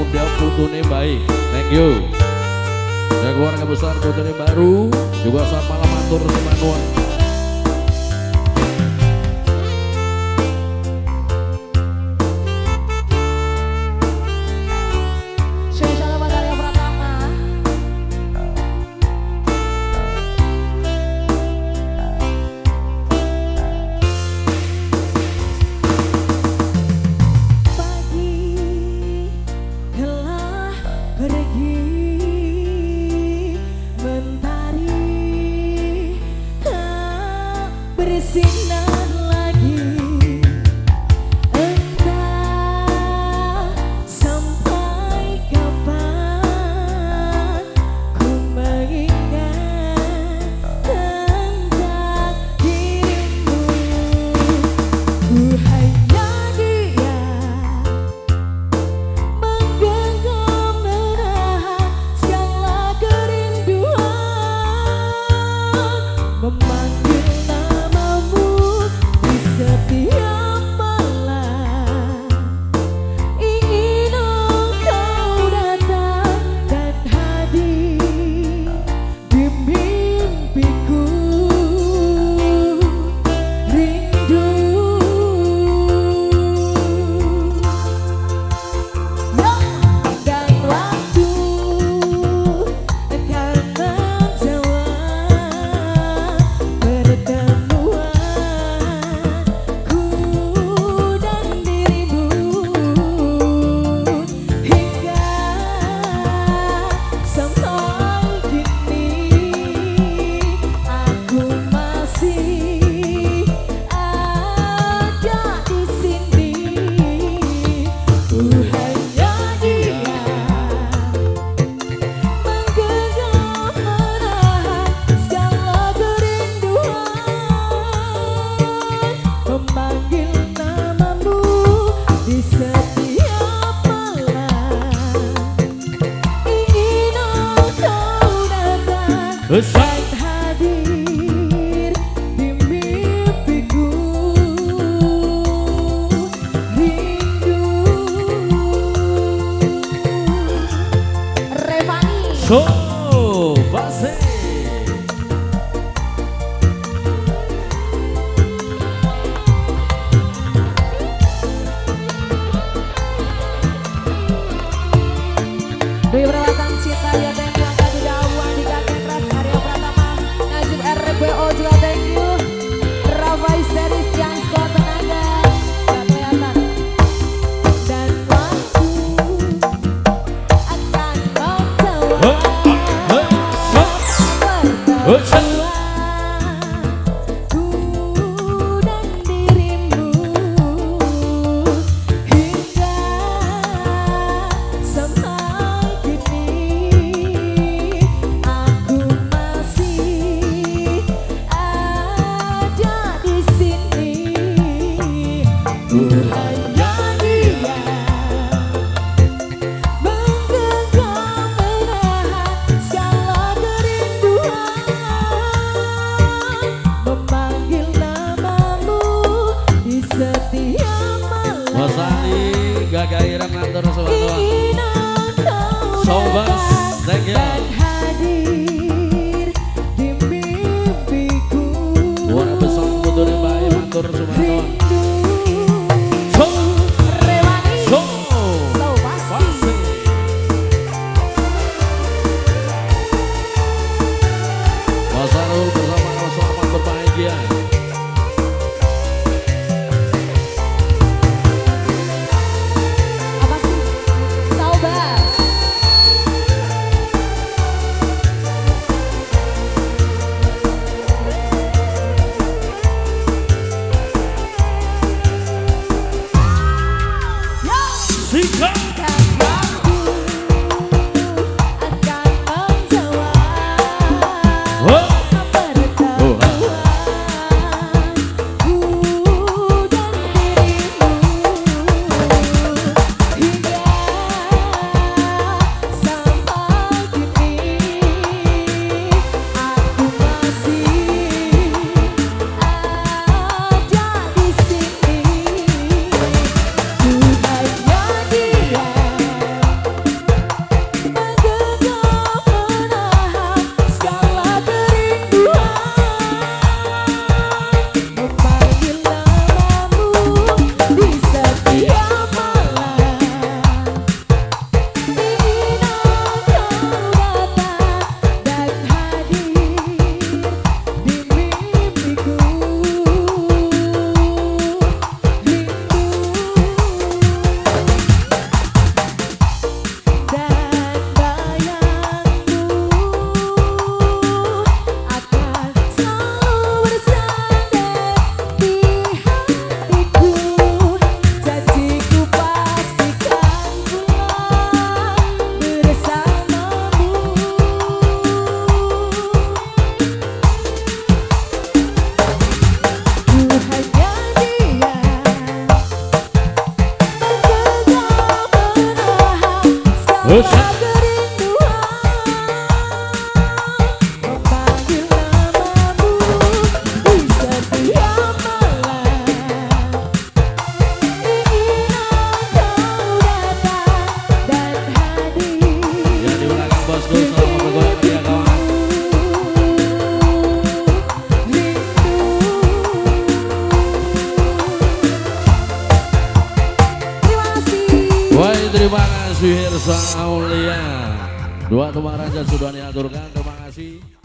dia putune baik. Thank you. Dan keluarga besar putune baru juga sama matur semanua. Bersinar lagi, entah sampai kapan ku mengingat tentang dirimu. Ku hanya diam, menggenggam menahan segala kerinduan, memanggil setiap malam ingin engkau datang dan hadir di mimpiku. Rindu dan waktu akan menjawab pertemuan dan hadir di mimpiku. Rindu Revani So Base. Dwi Peralatan Cita ya thank you. Angka Dawan di Kakek Ras Arya Pratama Najib RBO juga thank you. Rafa Histeris yang squad tenaga gak kelihatan. Dan waktu akan menjawab pertemuan ku dan dirimu hingga sampai kini aku masih ada di sini. Ku hanya diam, menggenggam menahan segala kerinduan, Terima kasih Hirsa Aulia. Dua teman raja sudah diaturkan. Terima kasih.